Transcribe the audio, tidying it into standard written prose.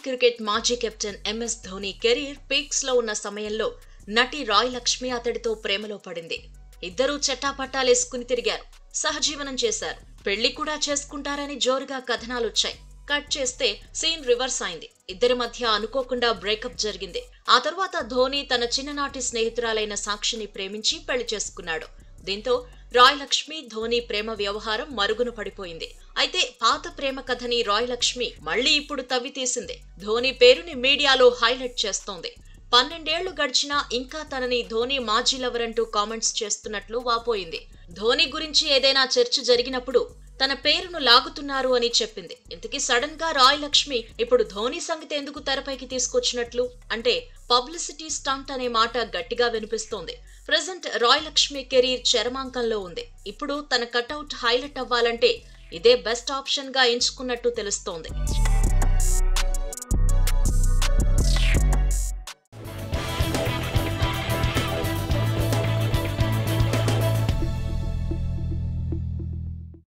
Cricket మాజీ captain MS Dhoni career peaks లో ఉన్న సమయంలో నటి రాయ్ లక్ష్మి అతడితో ప్రేమలో పడింది. ఇద్దరూ చెట్టాపట్టాలేసుకుని తిరిగారు, సహజీవనం చేశారు, పెళ్లి కూడా చేసుకుంటారని జోరుగా కథనాలొచ్చాయి. కట్ చేస్తే సీన్ రివర్స్ అయింది. ఇద్దరి మధ్య అనుకోకుండా బ్రేకప్ జరిగింది. ఆ తర్వాత ధోని తన చిన్ననాటి స్నేహితురాలైన సాక్షిని ప్రేమించి పెళ్లి చేసుకున్నాడు. దీంతో రాయ్ లక్ష్మి ధోని ప్రేమ వ్యవహారం మరుగున పడిపోయింది. అయితే పాత ప్రేమ కథని రాయ్ లక్ష్మి మళ్లీ ఇప్పుడు తవ్వి తీసింది. ధోని పేరుని మీడియాలో హైలైట్ చేస్తోంది. 12 ఏళ్లు గడిచినా ఇంకా తనని ధోని మాజీ లవర్ అంటూ కామెంట్స్ చేస్తున్నట్లు వాపోయింది. ధోని గురించి ఏదైనా చర్చ జరిగినప్పుడు తన పేరును లాగుతున్నారు అని చెప్పింది. ఇంతకీ సడన్ గా రాయ్ లక్ష్మి ఇప్పుడు ధోని సంగతి ఎందుకు తెరపైకి తీసుకొచ్చినట్లు? అంటే పబ్లిసిటీ స్టంట్ అనే మాట గట్టిగా వినిపిస్తోంది. ప్రెజెంట్ రాయ్ లక్ష్మి కెరీర్ చరమాంకంలో ఉంది. ఇప్పుడు తన కటౌట్ హైలైట్ అవ్వాలంటే ఇదే బెస్ట్ ఆప్షన్ గా ఎంచుకున్నట్టు తెలుస్తోంది.